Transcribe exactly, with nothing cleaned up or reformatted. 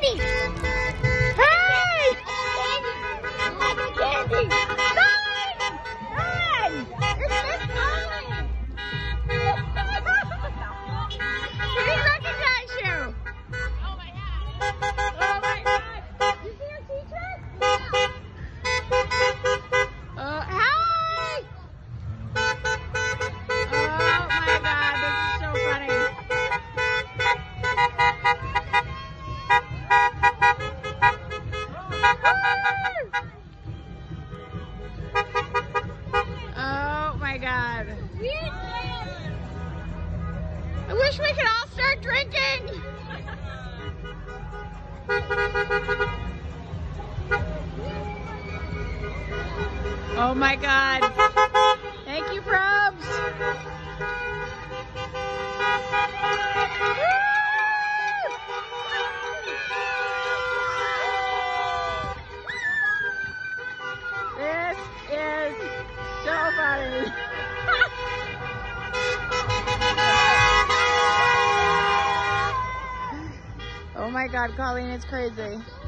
candy! Hey! Like the candy! Nolan! Nolan! It's Miss Nolan! He didn't recognize you! Oh my God! Oh my God! You see your teacher? Oh, hi! Oh my God, this is so funny. Oh my God. I wish we could all start drinking. Oh my God. Thank you, probes. This is so funny. Oh my God, Colleen, it's crazy.